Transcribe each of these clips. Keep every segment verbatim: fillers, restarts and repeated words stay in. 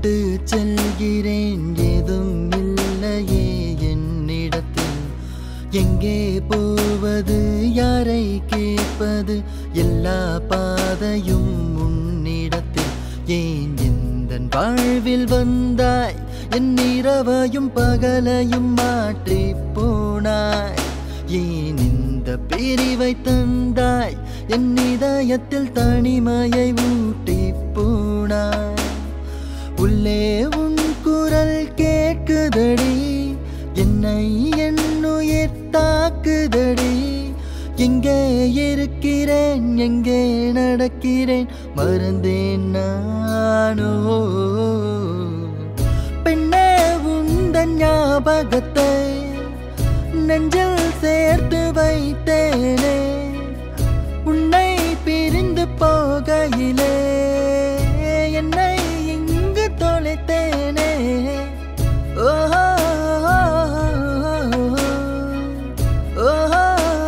விட்டு செல்கிறேன், ஏதும் இல்லையே என்னிடத்தில். எங்கே போவது, யாரை கேட்பது, எல்லா பாதையும் உன்னிடத்தில். ஏன் எந்தன் வாழ்வில் வந்தாய், என் இரவையும் பகலையும் மாற்றி போனாய். ஏன் இந்த பிரிவை தந்தாய், என் இதயத்தில் தனிமையை ஊட்டி போனாய். உள்ளே உன் குரல் கேட்குதடி, என்னை என்னுயிர் தாக்குதடி. எங்கே இருக்கிறேன், எங்கே நடக்கிறேன், மறந்தேன் நானோ. பெண்ணே உந்தன் ஞாபகத்தை நெஞ்சில் சேர்த்து வைத்தேனே, உன்னை பிரிந்து போகையிலே என்னை இங்கு தொலைத்தேனே. ஓஹோ ஓஹோ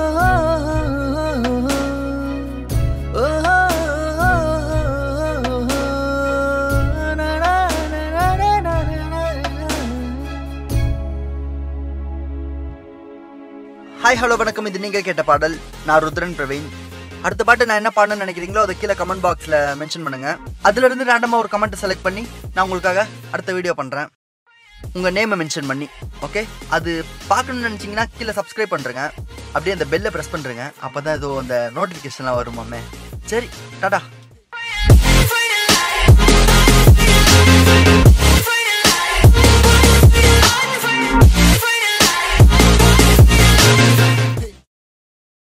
ஹாய் ஹலோ வணக்கம். இது நீங்கள் கேட்ட பாடல். நான் ருத்ரன் பிரவீன். அடுத்த பாட்டு நான் என்ன பாடணும்னு நினைக்கிறீங்களோ அதை கீழே கமெண்ட் பாக்ஸில் மென்ஷன் பண்ணுங்கள். அதுலேருந்து ரேண்டமாக ஒரு கமெண்ட்டை செலக்ட் பண்ணி நான் உங்களுக்காக அடுத்த வீடியோ பண்ணுறேன், உங்கள் நேமை மென்ஷன் பண்ணி. ஓகே, அது பார்க்கணுன்னு நினச்சிங்கன்னா கீழே சப்ஸ்கிரைப் பண்ணுறேங்க, அப்படியே அந்த பெல்லை ப்ரெஸ் பண்ணுறேங்க. அப்போ தான் ஏதோ அந்த நோட்டிஃபிகேஷன்லாம் வருமாமே. சரி, டாடா.